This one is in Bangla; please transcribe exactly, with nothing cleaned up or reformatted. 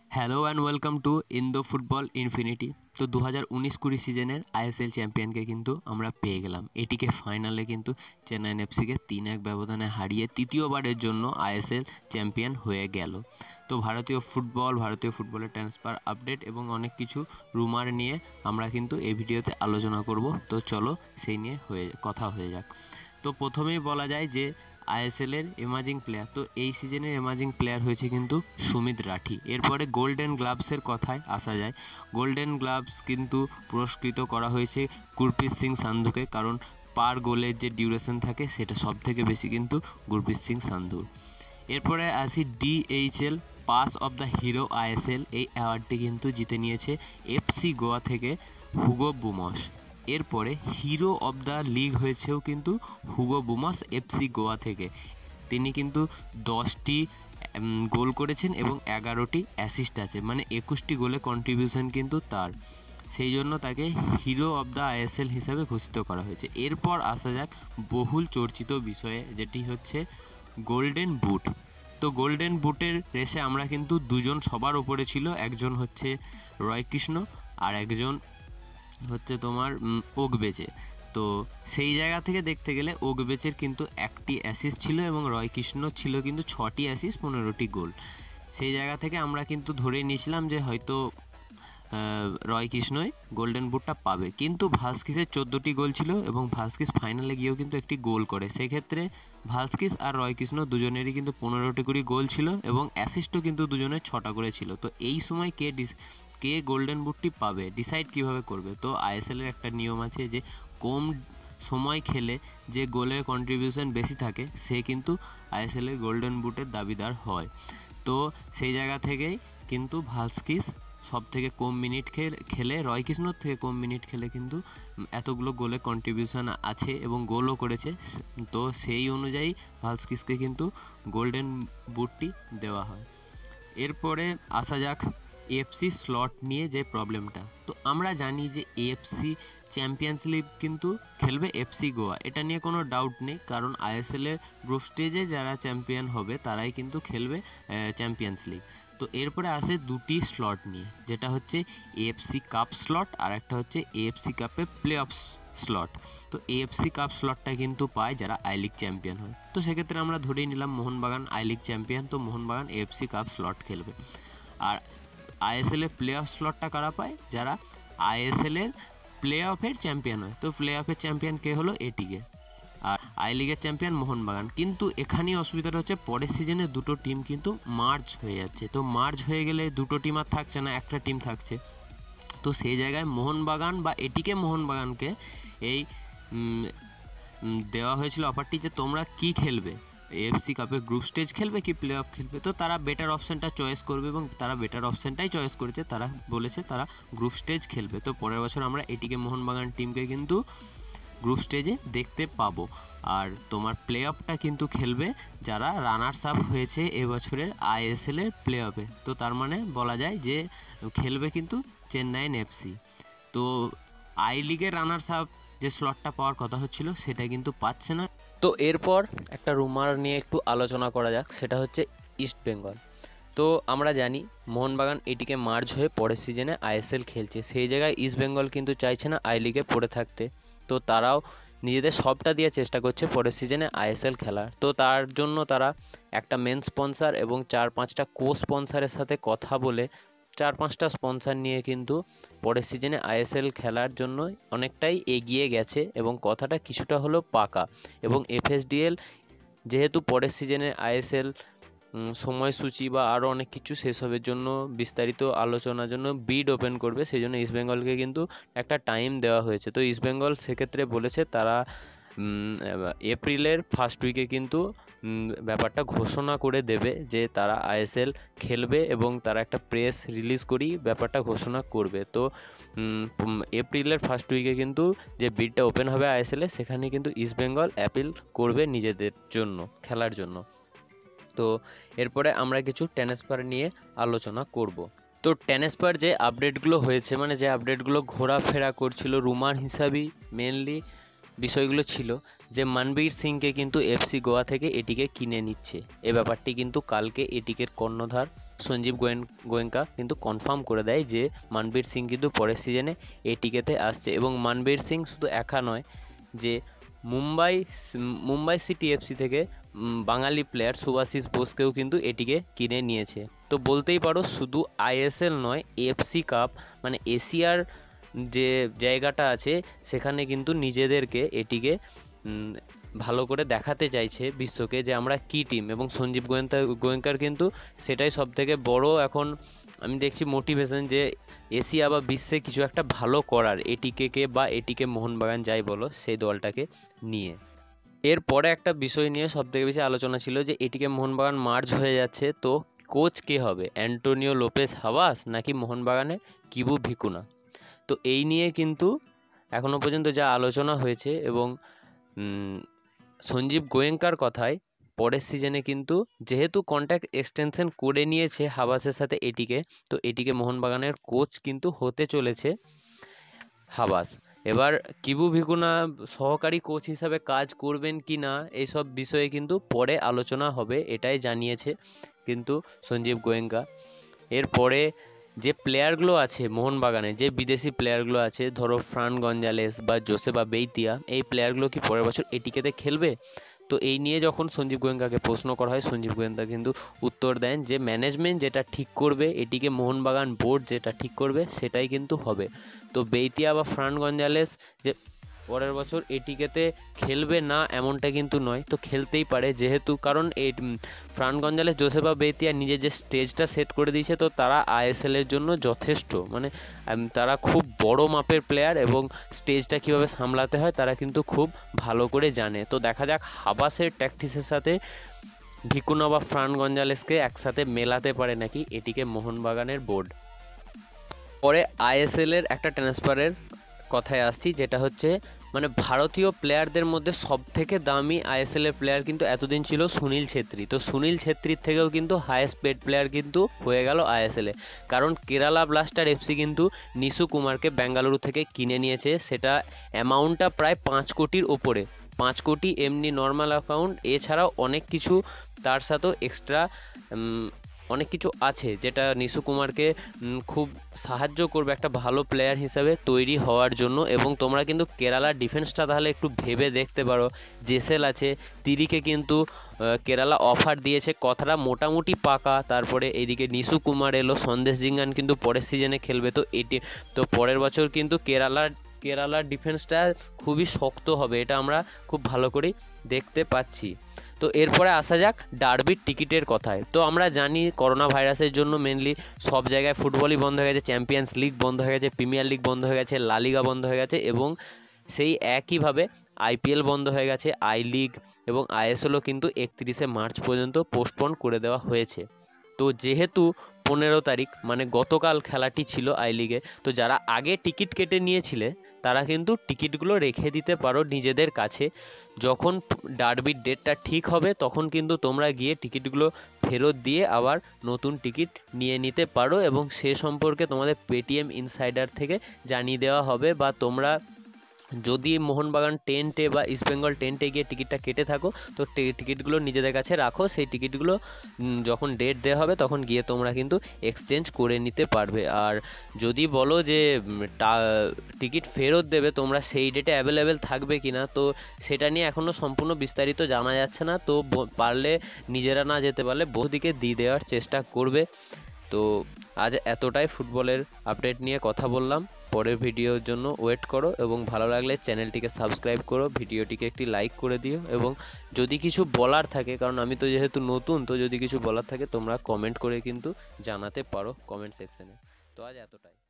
Hello and welcome to Indo Football Infinity. তো দু হাজার উনিশ কুড়ি সিজনের আইএসএল চ্যাম্পিয়নকে কিন্তু আমরা পেয়ে গেলাম। এটিকে ফাইনালে কিন্তু চেন্নাইন এফসিকে তিন এক ব্যবধানে হারিয়ে তৃতীয়বারের জন্য আইএসএল চ্যাম্পিয়ন হয়ে গেল। তো ভারতীয় ফুটবল ভারতীয় ফুটবলের ট্রান্সফার আপডেট এবং অনেক কিছু রুমার নিয়ে আমরা কিন্তু এই ভিডিওতে আলোচনা করব। তো চলো সেই নিয়ে হয়ে কথা হয়ে যাক। তো প্রথমেই বলা যায় যে আইএসএলের এমার্জিং প্লেয়ার, তো এই সিজনের এমার্জিং প্লেয়ার হয়েছে কিন্তু সুমিত রাঠি। এরপরে গোল্ডেন গ্লাভসের কথায় আসা যায়। গোল্ডেন গ্লাভস কিন্তু পুরস্কৃত করা হয়েছে গুরপ্রীত সিং সান্ধুকে, কারণ পার গোলের যে ডিউরেশন থাকে সেটা সব থেকে বেশি কিন্তু গুরপ্রীত সিং সান্ধুর। এরপরে আসি DHL pass of the Hero ISL, এই অ্যাওয়ার্ডটি কিন্তু জিতে নিয়েছে এফসি গোয়া থেকে হুগো বুমস। এরপরে হিরো অব দ্য লিগ হয়েছেও কিন্তু হুগো বুমস এফসি গোয়া থেকে। তিনি কিন্তু দশটি গোল করেছেন এবং এগারোটি অ্যাসিস্ট আছে, মানে একুশটি গোলে কন্ট্রিবিউশন কিন্তু তার, সেই জন্য তাকে হিরো অব দ্য আইএসএল হিসাবে ঘোষিত করা হয়েছে। এরপর আসা যাক বহুল চর্চিত বিষয়ে, যেটি হচ্ছে গোল্ডেন বুট। তো গোল্ডেন বুটের রেসে আমরা কিন্তু দুজন সবার ওপরে ছিল, একজন হচ্ছে রয় কৃষ্ণ আর একজন হচ্ছে তোমার ওগবেচে। তো সেই জায়গা থেকে দেখতে গেলে ওগবেচের কিন্তু একটি অ্যাসিস্ট ছিল এবং রয় কৃষ্ণ ছিল কিন্তু ছটি অ্যাসিস্ট পনেরোটি গোল। সেই জায়গা থেকে আমরা কিন্তু ধরে নিয়েছিলাম যে হয়তো রয় কৃষ্ণই গোল্ডেন বুটটা পাবে, কিন্তু ভাস্কিসের চোদ্দোটি গোল ছিল এবং ভাস্কিস ফাইনালে গিয়েও কিন্তু একটি গোল করে। সেক্ষেত্রে ভাস্কিস আর রয় কৃষ্ণ দুজনেরই কিন্তু পনেরোটি করে গোল ছিল এবং অ্যাসিস্টও কিন্তু দুজনের ছটা করে ছিল। তো এই সময় কে ডিস কে গোল্ডেন বুটটি পাবে ডিসাইড কিভাবে করবে? তো আইএসএলের একটা নিয়ম আছে যে কম সময় খেলে যে গোলের কন্ট্রিবিউশন বেশি থাকে সে কিন্তু আইএসএলের গোল্ডেন বুটের দাবিদার হয়। তো সেই জায়গা থেকেই কিন্তু ভাস্কিস সব থেকে কম মিনিট খেলে রয় কৃষ্ণর থেকে কম মিনিট খেলে কিন্তু এতগুলো গোলে কন্ট্রিবিউশন আছে এবং গোলও করেছে। তো সেই অনুযায়ী ভাস্কিসকে কিন্তু গোল্ডেন বুটটি দেওয়া হয়। এরপরে আসা যাক এএফসি স্লট নিয়ে যে প্রবলেমটা। তো আমরা জানি যে এএফসি চ্যাম্পিয়ন্স লিগ কিন্তু খেলবে এফসি গোয়া, এটা নিয়ে কোনো ডাউট নেই, কারণ আইএসএলের গ্রুপ স্টেজে যারা চ্যাম্পিয়ন হবে তারাই কিন্তু খেলবে চ্যাম্পিয়ন্স লিগ। তো এরপরে আসে দুটি স্লট নিয়ে, যেটা হচ্ছে এএফসি কাপ স্লট আর একটা হচ্ছে এএফসি কাপে প্লে অফ স্লট। তো এএফসি কাপ স্লটটা কিন্তু পায় যারা আই লিগ চ্যাম্পিয়ন হয়। তো সেক্ষেত্রে আমরা ধরেই নিলাম মোহনবাগান আই লিগ চ্যাম্পিয়ন, তো মোহনবাগান এএফসি কাপ স্লট খেলবে। আর আইএসএলের প্লে অফ স্লটটা কারা পায়? যারা আইএসএলের প্লে অফের চ্যাম্পিয়ন হয়। তো প্লে অফের চ্যাম্পিয়ন কে হলো? এটিকে। আর আই লিগের চ্যাম্পিয়ন মোহনবাগান। কিন্তু এখানেই অসুবিধাটা হচ্ছে পরের সিজনে দুটো টিম কিন্তু মার্জ হয়ে যাচ্ছে। তো মার্জ হয়ে গেলে দুটো টিম আর থাকছে না, একটা টিম থাকছে। তো সেই জায়গায় মোহনবাগান বা এটিকে মোহনবাগানকে এই দেওয়া হয়েছিল অফারটি যে তোমরা কি খেলবে, এএফসি কাপে গ্রুপ স্টেজ খেলবে কি প্লে অফ খেলবে? তো তারা বেটার অপশানটা চয়েস করবে এবং তারা বেটার অপশানটাই চয়েস করেছে, তারা বলেছে তারা গ্রুপ স্টেজ খেলবে। তো পরের বছর আমরা এটিকে মোহনবাগান টিমকে কিন্তু গ্রুপ স্টেজে দেখতে পাবো। আর তোমার প্লে অফটা কিন্তু খেলবে যারা রানার্স আপ হয়েছে এবছরের আইএসএলের প্লে অফে। তো তার মানে বলা যায় যে খেলবে কিন্তু চেন্নাইন এফসি। তো আই লিগের রানার্স আপ যে স্লটটা পাওয়ার কথা হচ্ছিল সেটা কিন্তু পাচ্ছে না। তো এরপর একটা রুমার নিয়ে একটু আলোচনা করা যাক, সেটা হচ্ছে ইস্ট বেঙ্গল। তো আমরা জানি মোহনবাগান এটিকে মার্জ হয়ে পরের সিজনে আইএসএল খেলছে, সেই জায়গায় ইস্ট বেঙ্গল কিন্তু চাইছে না আই লিগে পড়ে থাকতে। তো তারাও নিজেদের সবটা দিয়ে চেষ্টা করছে পরের সিজনে আইএসএল খেলার। তো তার জন্য তারা একটা মেন স্পন্সার এবং চার পাঁচটা কো স্পন্সারের সাথে কথা বলে চার পাঁচটা স্পন্সার নিয়ে কিন্তু পরের সিজনে আইএসএল খেলার জন্য অনেকটাই এগিয়ে গেছে এবং কথাটা কিছুটা হলেও পাকা। এবং এফএসডিএল যেহেতু পরের সিজনে আইএসএল সময়সূচি বা আরও অনেক কিছু সেসবের জন্য বিস্তারিত আলোচনার জন্য বিড ওপেন করবে, সেই জন্য ইস্টবেঙ্গলকে কিন্তু একটা টাইম দেওয়া হয়েছে। তো ইস্টবেঙ্গল সেক্ষেত্রে বলেছে তারা এপ্রিলের ফার্স্ট উইকে কিন্তু ব্যাপারটা ঘোষণা করে দেবে যে তারা আইএসএল খেলবে এবং তারা একটা প্রেস রিলিজ করেই ব্যাপারটা ঘোষণা করবে। তো এপ্রিলের ফার্স্ট উইকে কিন্তু যে বিডটা ওপেন হবে আইএসএলে, সেখানে কিন্তু ইস্টবেঙ্গল অ্যাপিল করবে নিজেদের জন্য খেলার জন্য। তো এরপরে আমরা কিছু ট্রান্সফার নিয়ে আলোচনা করব। তো ট্রান্সফার যে আপডেটগুলো হয়েছে, মানে যে আপডেটগুলো ঘোরাফেরা করছিল রুমার হিসাবেই মেনলি বিষয়গুলো ছিল যে মনবীর সিংকে কিন্তু এফসি গোয়া থেকে এটিকে কিনে নিচ্ছে। এ ব্যাপারটি কিন্তু কালকে এটিকের কর্ণধার সঞ্জীব গোয়েন গোয়েঙ্কা কিন্তু কনফার্ম করে দেয় যে মনবীর সিং কিন্তু পরের সিজনে এটিকেতে আসছে। এবং মনবীর সিং শুধু একা নয়, যে মুম্বাই মুম্বাই সিটি এফসি থেকে বাঙালি প্লেয়ার শুভাশিস বোসকেও কিন্তু এটিকে কিনে নিয়েছে। তো বলতেই পারো শুধু আইএসএল নয়, এফসি কাপ মানে এশিয়ার যে জায়গাটা আছে সেখানে কিন্তু নিজেদেরকে এটিকে ভালো করে দেখাতে চাইছে বিশ্বকে যে আমরা কী টিম। এবং সঞ্জীব গোয়েঙ্কা গোয়েঙ্কার কিন্তু সেটাই সবথেকে বড় এখন আমি দেখছি মোটিভেশন, যে এশিয়া বা বিশ্বে কিছু একটা ভালো করার, এটিকে বা এটিকে মোহনবাগান যাই বলো সেই দলটাকে নিয়ে। এরপরে একটা বিষয় নিয়ে সবথেকে বেশি আলোচনা ছিল যে এটিকে মোহনবাগান মার্জ হয়ে যাচ্ছে, তো কোচ কে হবে, অ্যান্টোনিও লোপেস হাবাস নাকি মোহনবাগানের কিবু ভিকুনা। তো এই নিয়ে কিন্তু এখনও পর্যন্ত যা আলোচনা হয়েছে এবং সঞ্জীব গোয়েঙ্কার কথায় পরের সিজনে কিন্তু যেহেতু কন্ট্যাক্ট এক্সটেনশন করে নিয়েছে হাবাসের সাথে এটিকে, তো এটিকে মোহনবাগানের কোচ কিন্তু হতে চলেছে হাবাস। এবার কিবু ভিকুনা সহকারী কোচ হিসাবে কাজ করবেন কি না এইসব বিষয়ে কিন্তু পরে আলোচনা হবে, এটাই জানিয়েছে কিন্তু সঞ্জীব গোয়েঙ্কা। এরপরে যে প্লেয়ারগুলো আছে মোহনবাগানে, যে বিদেশি প্লেয়ারগুলো আছে, ধরো ফ্রান গঞ্জালেস বা জোসেফা বেইতিয়া, এই প্লেয়ারগুলো কি পরের বছর এটিকেতে খেলবে? তো এই নিয়ে যখন সঞ্জীব গোয়েঙ্কাকে প্রশ্ন করা হয়, সঞ্জীব গোয়েঙ্কা কিন্তু উত্তর দেন যে ম্যানেজমেন্ট যেটা ঠিক করবে, এটিকে মোহনবাগান বোর্ড যেটা ঠিক করবে সেটাই কিন্তু হবে। তো বেইতিয়া বা ফ্রান গঞ্জালেস যে পরের বছর এটিকেতে খেলবে না এমনটা কিন্তু নয়, তো খেলতেই পারে, যেহেতু কারণ এই ফ্রান গঞ্জালেস জোসেফা বেইতিয়া নিজের যে স্টেজটা সেট করে দিয়েছে, তো তারা আইএসএলের জন্য যথেষ্ট, মানে তারা খুব বড় মাপের প্লেয়ার এবং স্টেজটা কীভাবে সামলাতে হয় তারা কিন্তু খুব ভালো করে জানে। তো দেখা যাক হাবাসের ট্যাকটিক্সের সাথে ভিকুনা বা ফ্রান গঞ্জালেসকে একসাথে মেলাতে পারে নাকি এটিকে মোহনবাগানের বোর্ড। পরে আইএসএলের একটা ট্রান্সফারের কথায় আসছি, যেটা হচ্ছে মানে ভারতীয় প্লেয়ারদের মধ্যে সব থেকে দামি আইএসএলের প্লেয়ার কিন্তু এতদিন ছিল সুনীল ছেত্রী। তো সুনীল ছেত্রীর থেকেও কিন্তু হায়েস্ট পেড প্লেয়ার কিন্তু হয়ে গেল আইএসএলে, কারণ কেরালা ব্লাস্টার এফসি কিন্তু নিশু কুমারকে বেঙ্গালুরু থেকে কিনে নিয়েছে। সেটা অ্যামাউন্টটা প্রায় পাঁচ কোটির ওপরে, পাঁচ কোটি এমনি নর্মাল অ্যাকাউন্ট, এছাড়াও অনেক কিছু তার সাথেও এক্সট্রা অনেক কিছু আছে যেটা নিশু কুমারকে খুব সাহায্য করবে একটা ভালো প্লেয়ার হিসাবে তৈরি হওয়ার জন্য। এবং তোমরা কিন্তু কেরালার ডিফেন্সটা তাহলে একটু ভেবে দেখতে পারো, জেসেল আছে, তিরিকে কিন্তু কেরালা অফার দিয়েছে, কথাটা মোটামুটি পাকা। তারপরে এইদিকে নিশু কুমার এলো, সন্দেশ জিঙ্গান কিন্তু পরের সিজনে খেলবে, তো এটি তো পরের বছর কিন্তু কেরালার কেরালার ডিফেন্সটা খুবই শক্ত হবে, এটা আমরা খুব ভালো করেই দেখতে পাচ্ছি। তো এরপরে আসা যাক ডার্বির টিকিটের কথায়। তো আমরা জানি করোনা ভাইরাসের জন্য মেনলি সব জায়গায় ফুটবলই বন্ধ হয়ে গেছে, চ্যাম্পিয়ন্স লিগ বন্ধ হয়ে গেছে, প্রিমিয়ার লিগ বন্ধ হয়ে গেছে, লা লিগা বন্ধ হয়ে গেছে, এবং সেই একইভাবে আইপিএল বন্ধ হয়ে গেছে, আই লিগ এবং আইএসএলও কিন্তু একত্রিশে মার্চ পর্যন্ত পোস্টপোন করে দেওয়া হয়েছে। তো যেহেতু পনেরো তারিখ মানে গতকাল খেলাটি ছিল আই লিগে, তো যারা আগে টিকিট কেটে নিয়েছিলে তারা কিন্তু টিকিটগুলো রেখে দিতে পারো নিজেদের কাছে। যখন ডার্বির ডেটটা ঠিক হবে তখন কিন্তু তোমরা গিয়ে টিকিটগুলো ফেরত দিয়ে আবার নতুন টিকিট নিয়ে নিতে পারো, এবং সে সম্পর্কে তোমাদের পেটিএম ইনসাইডার থেকে জানিয়ে দেওয়া হবে। বা তোমরা যদি মোহনবাগান টেন্টে বা ইস্টবেঙ্গল টেন্টে গিয়ে টিকিটটা কেটে থাকো, তো টিকিটগুলো নিজেদের কাছে রাখো, সেই টিকিটগুলো যখন ডেট দেওয়া হবে তখন গিয়ে তোমরা কিন্তু এক্সচেঞ্জ করে নিতে পারবে। আর যদি বলো যে টিকিট ফেরত দেবে তোমরা, সেই ডেটে অ্যাভেলেবেল থাকবে কি না, তো সেটা নিয়ে এখনও সম্পূর্ণ বিস্তারিত জানা যাচ্ছে না। তো পারলে নিজেরা না যেতে পারলে বহুদিকে দিয়ে দেওয়ার চেষ্টা করবে। তো আজ এতটাই ফুটবলের আপডেট নিয়ে কথা বললাম। পরের ভিডিওর জন্য ওয়েট করো এবং ভালো লাগলে চ্যানেলটিকে সাবস্ক্রাইব করো, ভিডিওটিকে একটি লাইক করে দিও, এবং যদি কিছু বলার থাকে, কারণ আমি তো যেহেতু নতুন, তো যদি কিছু বলার থাকে তোমরা কমেন্ট করে কিন্তু জানাতে পারো কমেন্ট সেকশনে। তো আজ এতটাই।